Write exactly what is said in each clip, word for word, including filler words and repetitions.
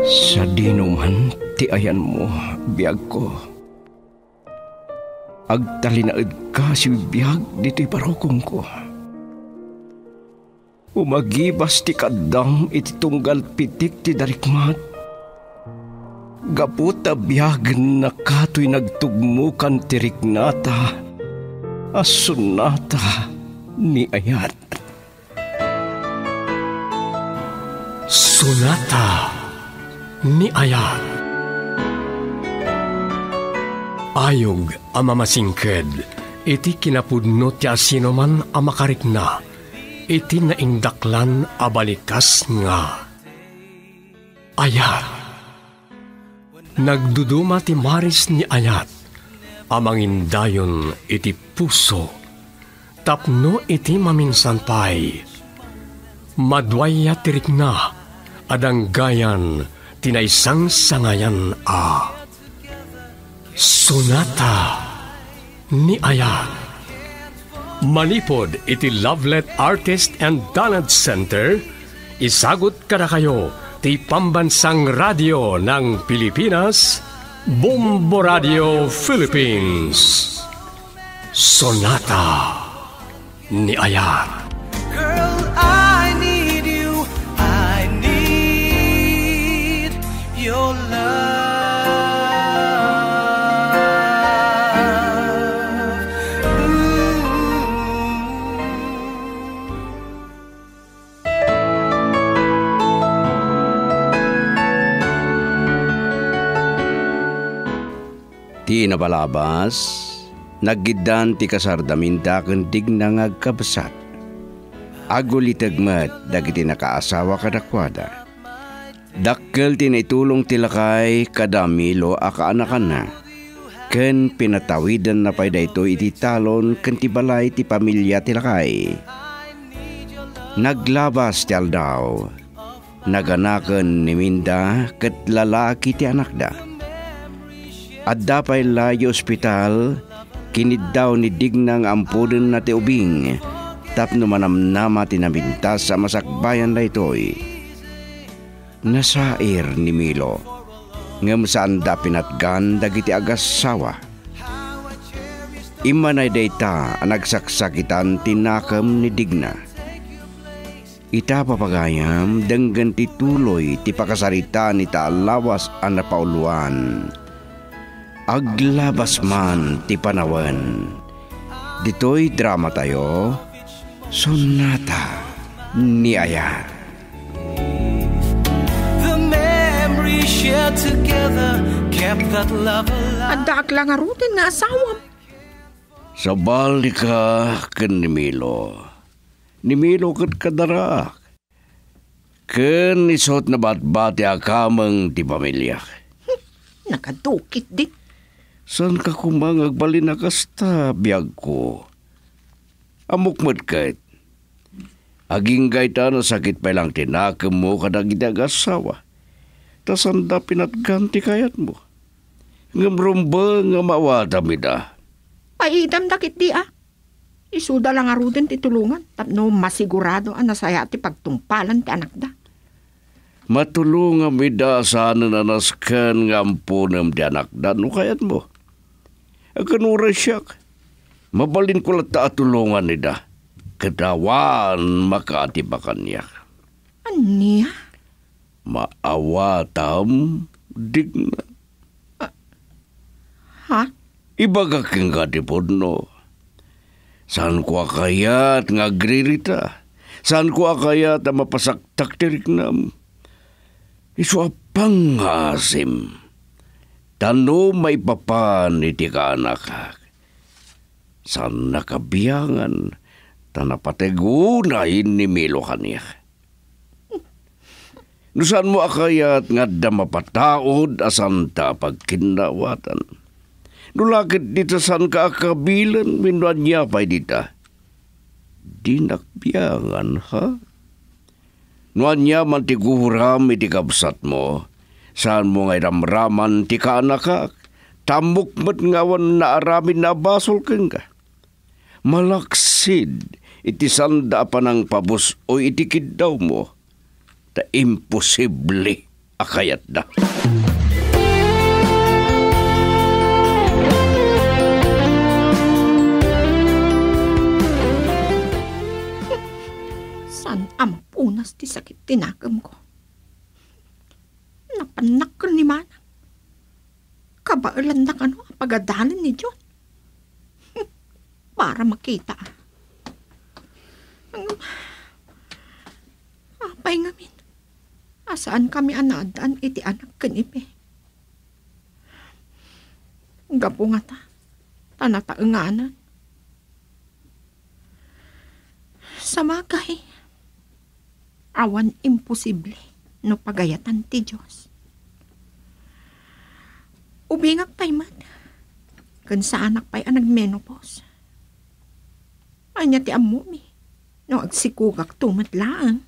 Sa dinuman ti ayan mo, biyag ko. Agtalinaed ka si biyag dito'y parokong ko. Umagibas ti kadam iti tunggal pitik ti darikmat. Gaputa biyag na kato'y nagtugmukan ti riknata, asunata ni ayat. Sunata ni ayat. Ayog ang mamasingked, iti kinapudno ti asinoman ang makarikna, iti naindaklan abalikas nga. Ayat. Nagduduma ti maris ni ayat, amangindayon iti puso, tapno iti maminsan pay. Madwaya tirikna, adang gayan, tinaysang sangayan a. Sunata ni ayat. Manipod iti Lovelet Artist and Talent Center, isagot kada kayo ti pambansang radyo ng Pilipinas, Bombo Radio Philippines. Sonata ni ayat. Girl, I need you, I need your love. Ti nabalabas, naggidan ti kasardaminta kendig na ngagkabsat. Agulitagmat dagiti nakaasawa kadakwada. Dakkel ti naitulong tilakay kadamilo a kaanakan na. Ken pinatawidan na pay dayto iti talon ken ti balay ti pamilya tilakay. Naglabas ti aldaw. Naganaken ni Minda ket lalaki ti anakda. Adda pay layo ospital, kinid daw ni dignang ampuden na ti ubing, tapno manamnama tinabintas sa masakbayan na ito'y. Nasair ni Milo, ngam saan da pinatgan dagiti agasawa. Imanay dayta ang nagsaksakitan tinakam ni digna. Ita papagayam denggan ti tuloy ti pakasarita ni taalawas ang napauluan. Aglabas man ti panawan. Dito'y drama tayo, Sonata ni ayat. The memory shared together kept that love alive. Adda lang arutin nga asawa. Sa bali ka ken ni Milo. Ni Milo ket kadarak. Ken isot na batbati akamang ti pamilya. Nakadukit di. San ka kumang agbalin na kasta, biyag ko? Amukmat kahit. Aging gaita na sakit pa lang tinakam mo kadagiti agasawa. Tasanda pinatganti kayat mo. Ngamrumba nga mawata mida. Paidam dakit di ah. Isuda lang aruden ti tulungan. Tapno masigurado ang nasaya ti pagtungpalan ti anak da. Matulungan mida sana nanaskan nga ampunam ti anak da. No kayat mo? Akanura siya. Mabalin ko lang taatulungan nida. Kadawan makaatibakan niya. Aniya? Maawatam digna. Uh, ha? Ibaga kang katipod no. Saan ko akayat nga agririta? Saan ko akayat ang mapasaktak tirik nam? Isu apang asim. Tano may papan iti ka anak. Saan nakabiyangan, tanapategunahin ni Milo kaniya. Nusan mo akayat nga damapataod asan ta pagkinawatan. Nulakit dito san ka akabilan, minuan niya pa'y dita. Di nakbiyangan, ha? Nuan niya man tiguram iti kabsat mo. Saan mo ngay ramraman ti kaanakak, tamok mat ngawan na aramin na basol keng ka. Malaksid, iti sanda pa ng pabus o itikid daw mo, ta imposible akayat da. San amapunas ti sakit tinagam ko. Napanak ka ni Manang. Kabailan na kano ang pagadalin ni John. Para makita. Apay ngamin. Asaan kami anadaan iti anak kanipe. Gapo nga ta. Tanataenganan. Sa magay. Awan imposible no pagayatan ti Diyos. Ubingak pa'y man. Kan sa anak pa'y ang nagmenopause. Anya ti amumi. No agsikugak tumatlaan.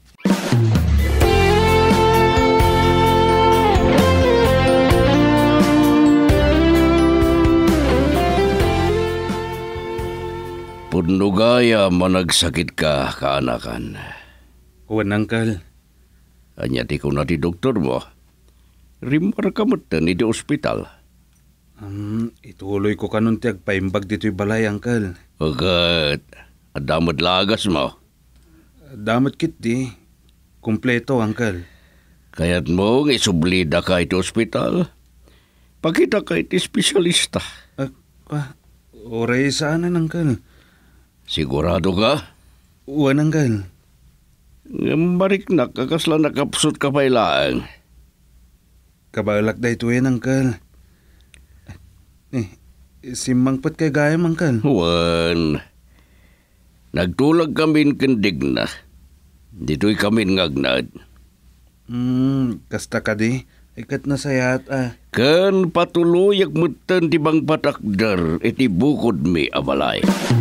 Punugaya managsakit ka, kaanakan. Huwan, Uncle. Anya ti ko na ti doktor mo. Rimar ka matan iti ospital. Um, ituloy ko kanun ti agpaimbag dito'y balay, Uncle. Agad. Adamad lagas mo. Damat kit di. Kumpleto, Uncle. Kaya't mo isublida ka iti ospital. Pakita ka iti espesyalista. Ah, ah, oray saanan, Uncle. Sigurado ka? Huwan, Uncle. Marik na kakasla nakapsot ka pa ilaan. Kabalak da ito yan, Uncle. Eh, simangpat kay gayam, Uncle. Huwan. Nagtulag kami kandig na. Dito'y kami ngagnad. Hmm, kasta ka di. Ikat na sayat, ah. Kan patuloy agmutan ti bang patakder iti bukod mi abalay.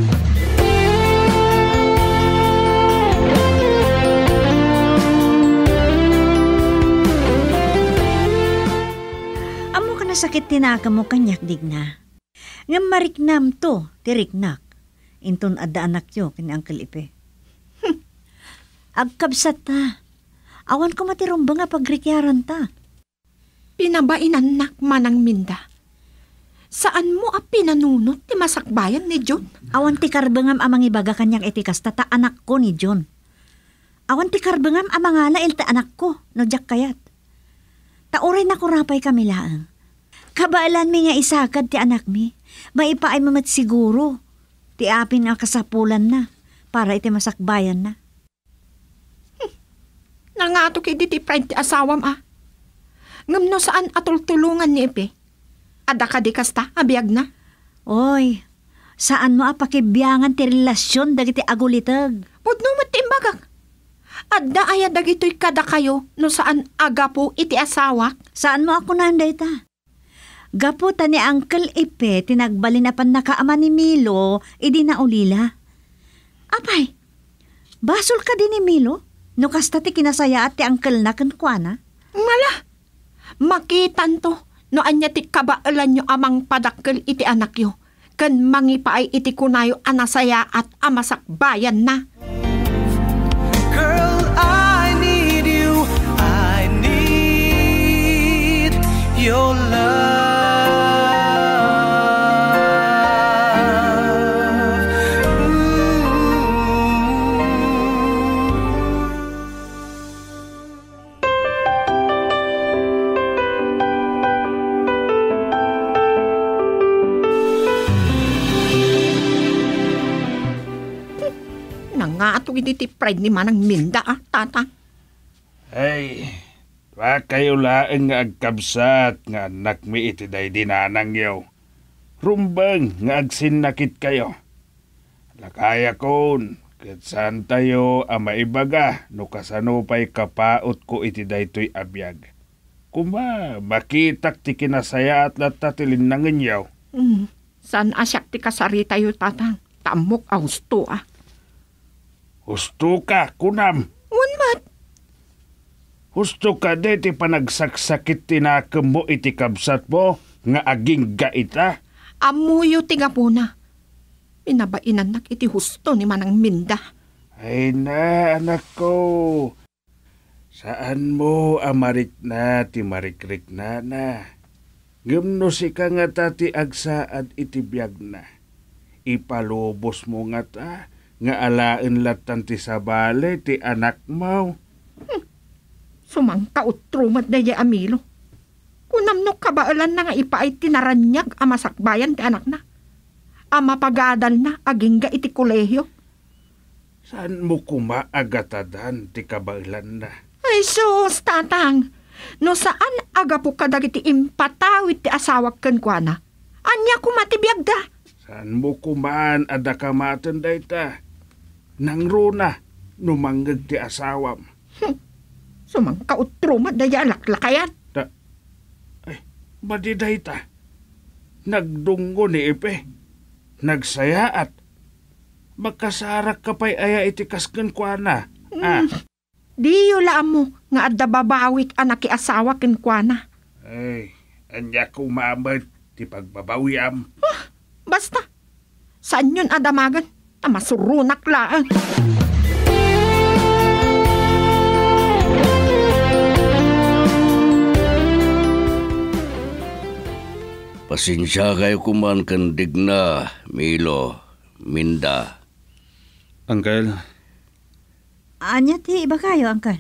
Amo ka na sakit tinaka mo kanyak digna. Nga mariknam to, tiriknak. Inton adda anak yo kini Uncle Ipe. Hm. Agkabsat ta. Awan ko matirumba nga pagrikyaran ta. Pinabainan nak manang minda. Saan mo a pinanunot ti masakbayan ni John? Awan ti karbengam amang ibaga kanyang etikas tata anak ko ni John. Awan ti karbengam amang ala ilta anak ko no jak kayat. Tauray na kurapay kami laang. Kabaalan mi nga isagad ti anak mi. Maipaay mamat siguro. Ti apin nga kasapulan na para iti masakbayan na. Hmm. Nangato kay di ti friend ti asawam ah. Ngam no saan atultulungan ni Ipe? Ada ka di kasta, abiyag na? Oy, saan mo apakibiyangan ti relasyon dagiti agulitag? Pudno matimbagak. Ada aya dagito'y kada kayo no saan aga po iti asawa? Saan mo ako nanday ta? Gapo ta ni Uncle Ipe, tinagbali na pan nakaama ni Milo, idi na ulila. Apay, basol ka din ni Milo? No kasta ti kinasaya at ti Uncle na kankwana? Mala, makitan to, no anya ti kabaalan nyo amang padakkel iti anak yo. Kan mangipaay iti kunayo anasaya at amasakbayan na. Girl, I need you. I need your love. Nga ato iti pride ni manang minda ah, tata. Ay, wa kayo laeng nga agkabsat nga anak mi iti day dinanang yaw. Rumbang nga agsinakit kayo. Lakaya kon, ket saan tayo ang maibaga no kasano pa'y kapaot ko iti daytoy abiyag. Kuma, makitak ti kinasaya at latatilin nangin yaw. Mm, saan asyak ti kasari tayo tatang? Tamok a husto ah. Husto ka, kunam. Unmat? Husto ka de ti panagsaksakit tinakam mo iti kabsat mo nga aging gaita. Amuyo ti gapuna. Pinabainan nak iti husto ni manang minda. Ay na, anak ko. Saan mo amarik na ti marikrik na na? Gumno si ka nga tati agsaad itibiyag na. Ipalubos mo nga ta, nga alaen latan ti sabale ti anak mo. Hmm. Sumangka utrumat na ya amilo. Kunamno kabaalan na nga ipaay tinaranyag ama sakbayan ti anak na. Ama pagadal na aging ga iti kolehyo. Saan mo kumaagatadan ti kabailan na? Ay sus, tatang. No saan aga po kadag iti impatawit ti asawak ken kuana? Anya kumatibiyag da? Saan mo kumaan ada kamaten dayta? Nang runa, numanggag ti asawam. Hmm. Sumangka utrumat da ya laklakayan. Da, ay, badi dayta? Nagdunggo ni Ipe. Nagsayaat. Magkasarak ka pa'y aya iti kasken kuana. Ah. Di yulaan mo nga adda babawik anak ki asawa ken kuana. Ay, anya kumamat ti pagbabawiam. Ah, basta. Saan yun adamagan? Tamasurunak laang. Pasensya kayo kuman kandig na, Milo, Minda. Uncle. Anya ti iba kayo, Uncle?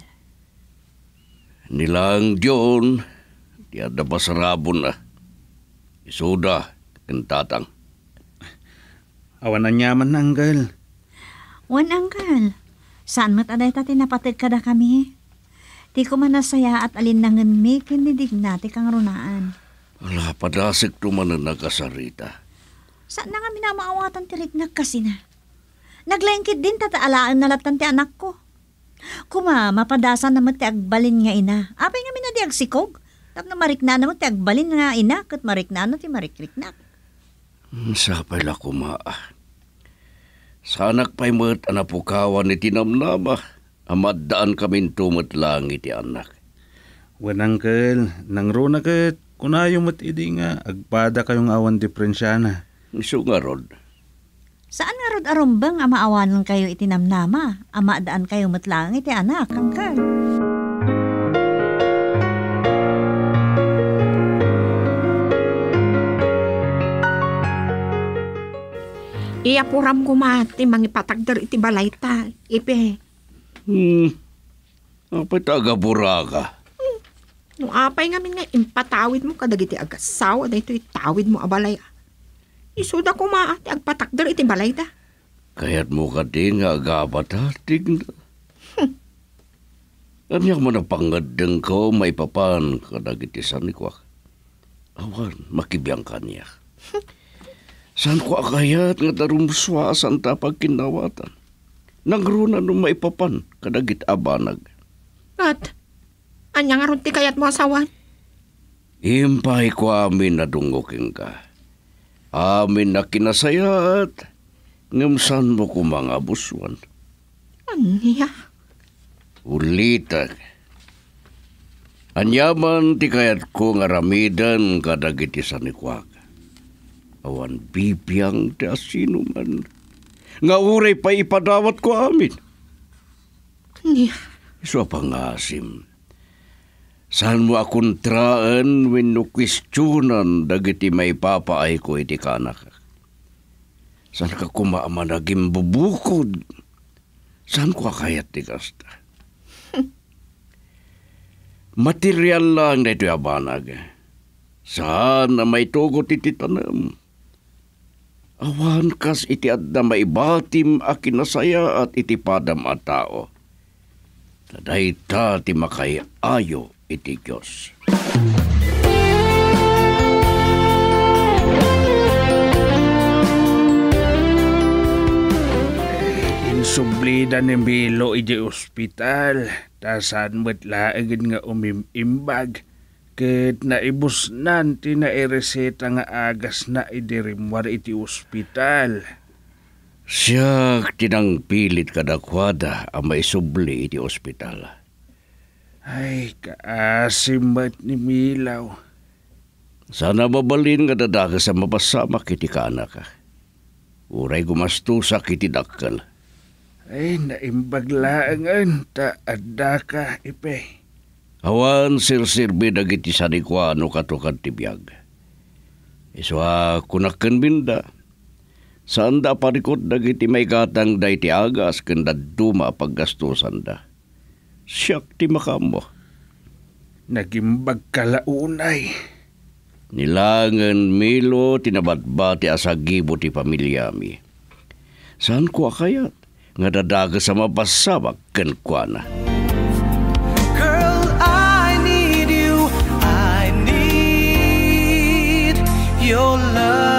Nilang Diyon, di ada pasarabon na. Isuda, kentatang. Awan na nyaman, Uncle. Wan, Uncle. Saan mat aday tati napatid ka na kami? Di ko man nasaya at alinangan mi kinidig nati kang runaan. Wala, padasik tuman na nakasarita. Saan na nga minamaawatan ti Rignak kasi na? Naglengkit din tataalaan na latan ti anak ko. Kuma, mapadasan naman ti agbalin nga ina. Apay nga minadi agsikog. Tapno marikna naman ti agbalin nga ina. Kat marikna na ti marikriknak. Sapay la kuma. Sanak pa'y mat anapukawan ni tinamnama. Amad daan kamin tumat lang iti anak. Wan, Uncle. Nang runa kat. Kunayo mat idi nga. Agpada kayong awan diferensyana. Isu nga rod. Saan nga rod arumbang ama awanan kayo itinamnama? Ama daan kayo matlang iti anak, Uncle. Iyapuram ko mati mangipatagdar iti balayta. Ipe. Hmm. Apay taga-bura ka. No apay ngamin nga impatawid mo kadag iti agasawa da ito itawid mo abalay. Isuda ko maati agpatakdar iti balay da. Kaya't mo ka din nga agabatatig na. Hmm. Anyak mo na pangadeng ko may papan kadag iti sanikwak. Awan, makibiyang kanya. Hmm. San ko akayat nga darumswasan ta pagkinawatan. Nangruna no may papan kadag iti abanag. At anya nga ron ti kayat mo asawan? Impay ko amin na dunguking ka. Amin na kinasayat. Ngamsan mo ko mga buswan. Anya? Ulitag. Anyaman ti kayat ko nga ramidan kadag iti sanikwag. Awan bibiyang ti asino man. Nga uray pa ipadawat ko amin. Anya? Iso pangasim. Saan mo akuntraan when no kwestiyonan dagiti may papaay ko iti kanak. Saan ka kumaama naging bubukod? Saan ko akayat ti kasta? Material lang na ito yabanag. Saan na may tugot iti tanam? Awan kas iti adda maibatim a kinasaya at iti padam a tao. Taday ta ti makay ayo iti Diyos. Insublida ni Milo iti ospital. Tasan mo't laagin nga umimimbag. Ket naibus nan ti naireseta nga agas na idirimwar iti ospital. Siya tinang pilit kadakwada ang maisubli iti ospital. Ay, kaasimat ni Milaw. Sana mabalin nga dadaga sa mapasamak iti kaanak ka. Uray gumastusak iti dakkal. Ay, naimbaglaangan, ta adda ka, ipe. Awan sir-sirbi dagiti sanikwano katukad ti biyag. Iswa kunaken binda. Saan da parikot dagiti may katang day ti agas ken daduma paggastusan da. Siyak ti makamo. Nagimbag kalaunay. Nilangan milo tinabatbati asagibo ti pamilyami. Saan ko akayat? Nga dadaga sa mapasabak ken kuana. Girl, I need you. I need your love.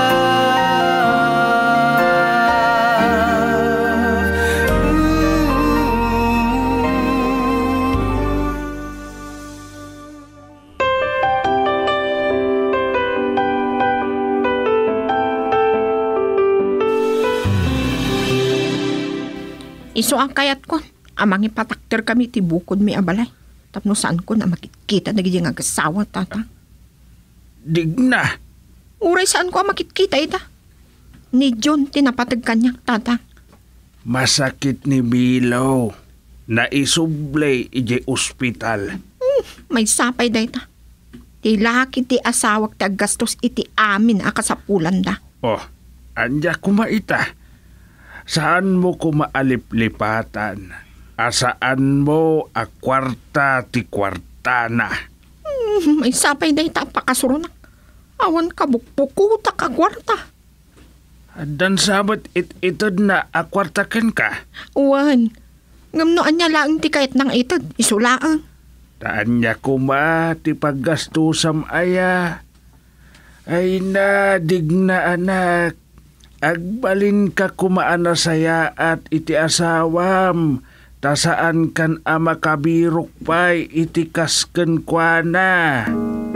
Iso ang kayat ko. Amang ipatakter kami ti bukod mi abalay. Tapno saan ko na makikita na gijing agasawa, tata. Digna. Uray saan ko ang makikita ita. Ni John tinapatag kanya, tata. Masakit ni Milo. Naisublay ije ospital. Hmm, may sapay da ita. Ti laki ti asawak ti aggastos iti amin akasapulan da. Oh, anja kumaita. Saan mo kumaalip-lipatan? Asaan mo a kwarta ti kwartana? Hmm, may sapay da ita pakasurunak. Awan ka bukpukuta ka kwarta. Dan sabat it itod na a kwartaken ka. Uwan, ngamnoan niya lang ti kayat ng itod, isulaan. Taan niya kuma ti paggastusam aya. Ay na digna anak. Agbalin ka kumaana saya at iti asawam. Tasaan kan ama kabirok pa'y iti kasken kuana.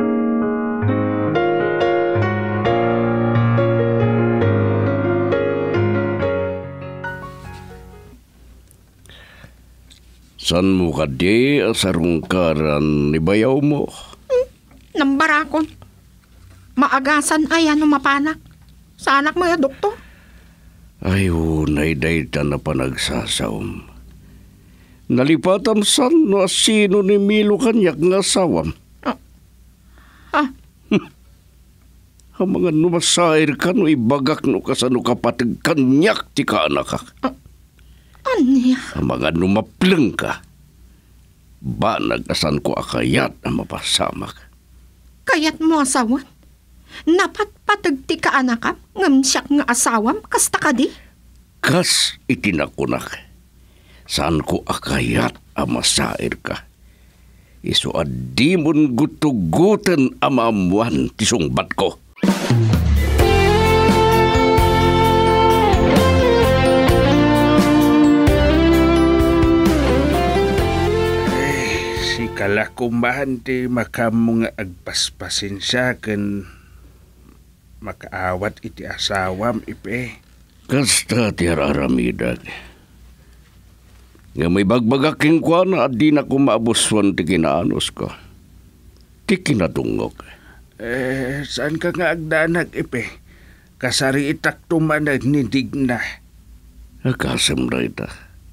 San mo ka di asarungkaran ni bayaw mo? Hmm, nambarakon. Maagasan ay ano mapanak. Sa anak mga doktor. Ay, unay dayta na panagsasawam. Nalipatam san no asino ni Milo kanyak nga sawam. Ah. Ah. Ang mga numasair ka no ibagak no kasano kapatid kanyak ti kaanak ka. Ah. Anya? Ang mga numapleng ka. Ba nagasan ko akayat ang mapasamak. Kayat mo asawan? Napatpatag ti ka anakam, ngam siyak nga asawam, kasta ka di? Kas itinakunak. Saan ko akayat ang masair ka? Iso adi mon gutugutan amamuan ti sungbat ko. Ay, si kalakumahan ti makamong agpaspasin siya ken makaawat iti asawam, ipe. Kasta ti araramidag. Nga may bagbagaking kwa na at di na kumaabuswan ti kinaanos ko. Ti kinatungok. Eh, saan ka nga agdanag, ipe? Kasari itak tumanag ni Digna. Akasam na ita.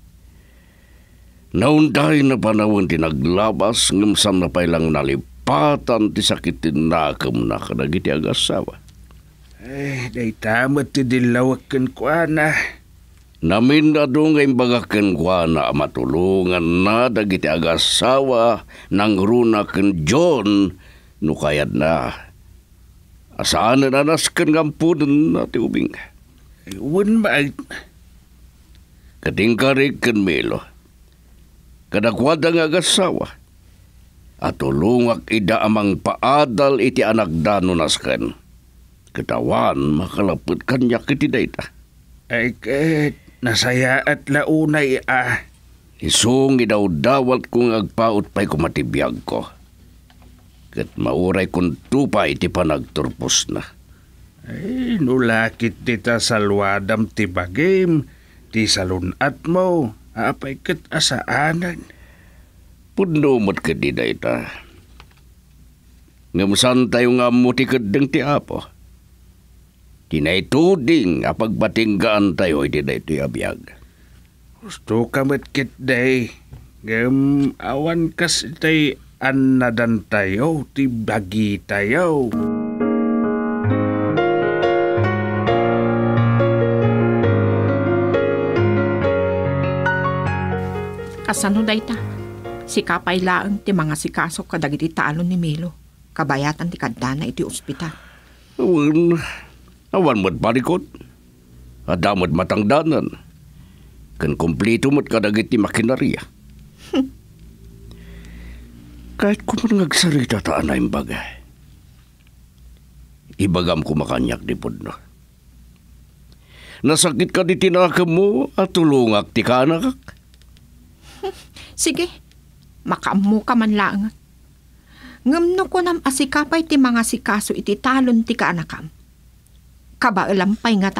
Naunday na panahon ti naglabas ngamsam na pailang nalipatan ti sakitin nakam na kanagiti agasawa. Ay, day tamat ti dilawakan ko na. Namin na doon ngayon bagakan ko na matulungan na dagiti agasawa ng runa ken John no kayad na. Asaan na naskan gampunan na ti ubing. Ay, wan ba? Katingkarig ken Milo. Kadakwada nga agasawa. At tulungak ida amang paadal iti anak dano naskan. Katawan makalapot kanya kiti dayta. Ay, ket nasaya at launay ah. Isung idaw-dawat kong agpaot pa'y kumatibiyag ko. Kat mauray kong tupay ti panagturpos na. Ay, nulakit dita salwadam ti bagim, ti salunat mo, apay ket asaanan. Pudnomot ka di dayta. Ngamsan tayo nga mutikad ng ti apo. Tinaituding apagbatinggaan tayo iti dayto abiyag. Gusto ka matkit day. Gam awan kas itay anadan tayo, ti bagi tayo. Kasano day ta? Si kapay laang ti mga sikaso kadagiti talon ni Milo. Kabayatan ti kadana iti ospital. Awan, awan mo't parikot. Adamot matangdanan. Kan kompleto mo't kadagiti makinarya. Kahit kung nagsarita taan na yung bagay. Ibagam ko makanyak di pod na. Nasakit ka di tinakam mo at tulungak ti kanak. Sige, makaamu ka man lang. Ngamno ko nam asikapay ti mga sikaso iti talon ti kaanakam. Kabaalampay nga ta.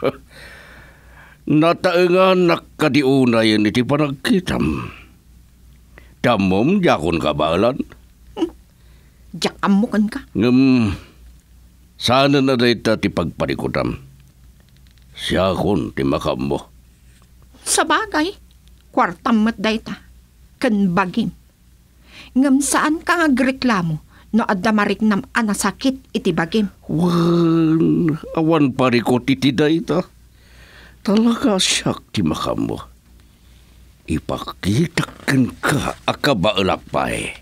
Nataengan nakadiunayan iti panagkitam. Damom yakon kabalan. Diyak amukan ka. Ngam, sana na dayta ti pagparikutam. Siya kon ti makam mo. Sa bagay, kwartam mat dayta. Kan bagim. Ngam saan ka nga reklamo no adamarik nam anasakit iti bagim. Wan, awan parikot iti dayta. Talaga siyak ti makam mo. Ipakitakan ka akabaelapay.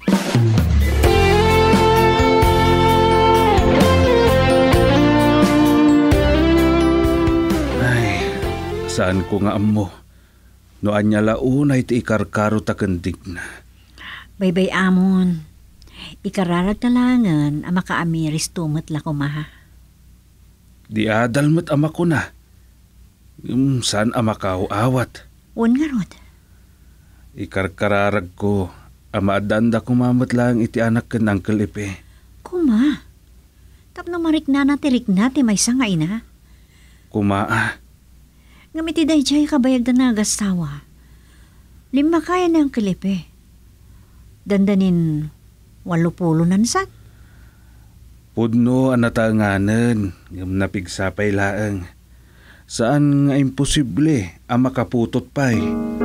Ay, saan ko nga amo? No anya launay ti ikarkaro takendig na. Baybay amon. Ikararag talangan ang makaamiris tumat lakumaha. Di adal met ama ko na. Um, saan ama ka awat? Un nga rod. Ikarkararag ko, ama adanda kumamat lang iti anak ken Uncle Ipe. Kuma. Tapno marik na natirik na ti may sangay na. Kumaa. Ngamiti day jay kabayag da nagastawa. Lima kaya ng kilipe. Dandanin walupulo nansat. Pudno anatanganan, ngam napigsapay laeng. Saan nga imposible ang makaputot pa'y?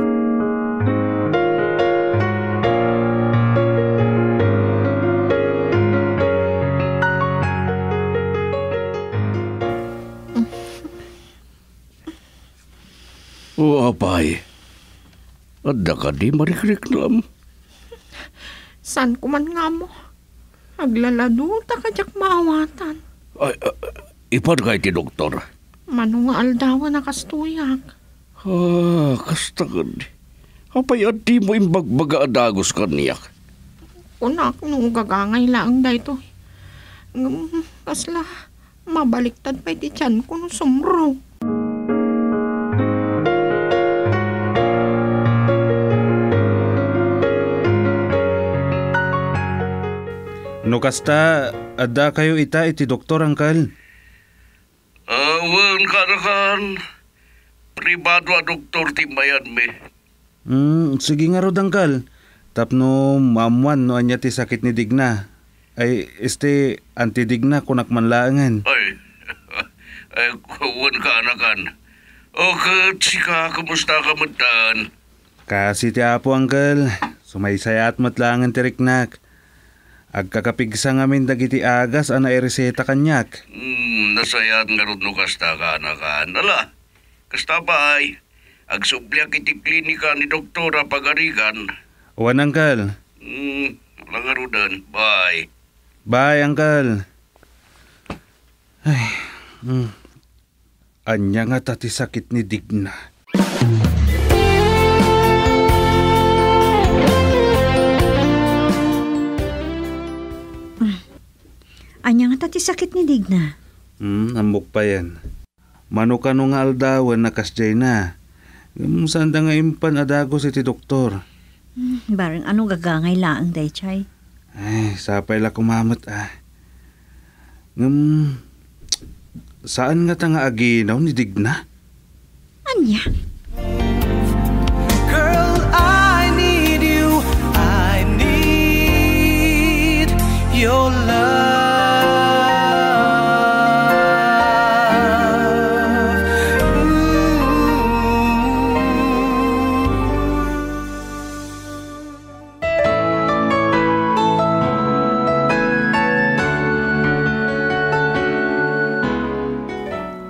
O apay, adda ka di marikreklam. San ko man nga mo? Aglalado ta kadyak maawatan. Ay, uh, ipad kay ti doktor. Mano nga aldawa na kastuyak. Ah, kastagad. Apay at di mo imbagbaga adagos kaniyak. Kunak nung gagangay lang dayto. Ngam, kasla, mabaliktad pa iti tiyan ko no sumro. No kasta, adda kayo ita iti doktor, Uncle. Awan ka na kan. Pribado a doktor timayan me. Hmm, sige nga rod, Uncle. Tapno mamuan no anya ti sakit ni Digna. Ay, este, anti-Digna kunak manlaangan. Ay, ay, awan ka na kan. O kat, sika, kamusta ka matan? Kasi ti apo, Uncle. Sumaysayat matlangan ti riknak. Agkakapigsa ngamin dagiti agas ana ireseta kanyak. Hmm, nasayat nga ron no kasta ka na kan. Ala, kasta pa ay, agsublyak iti klinika ni doktora pagarigan. Uwan, Uncle. Hmm, langarudan. Bye. Bye, Uncle. Ay, hmm. Anya nga tati sakit ni Digna. Anya nga tati sakit ni Digna. Hmm, ambok pa yan. Mano ka nung aldawan na kasjay na. Um, saan da nga impan adagos iti doktor? Hmm, barang ano gagangay laang day chay. Ay, sapay la kumamat ah. Ngam, saan nga ta nga aginaw ni Digna? Anya? Girl, I need you. I need your love. Ooh.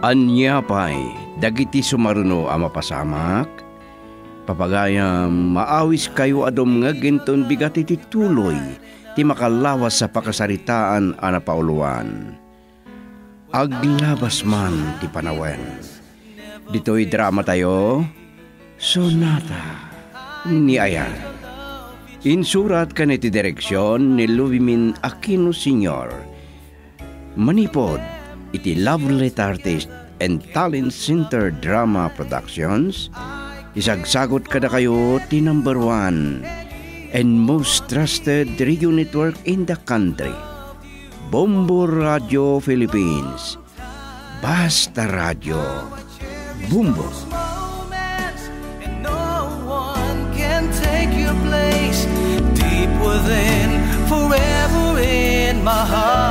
Anya pa'y dagiti sumaruno ang mapasamak, papagayam maawis kayo adom nga ginton bigat iti tuloy, ti makalawas sa pakasaritaan ana pauluan. Aglabas man ti panawen. Dito'y drama tayo, Sonata ni Ayan. Insurat ka niti direksyon ni Luvimin Aquino Senior Manipod, iti Lovelet Artist and Talent Center Drama Productions. Isagsagot kada kayo ti number one and most trusted radio network in the country, Bombo Radio Philippines. Basta Radio Bombo. Moments, and no one can take your place. Deep within, forever in my heart.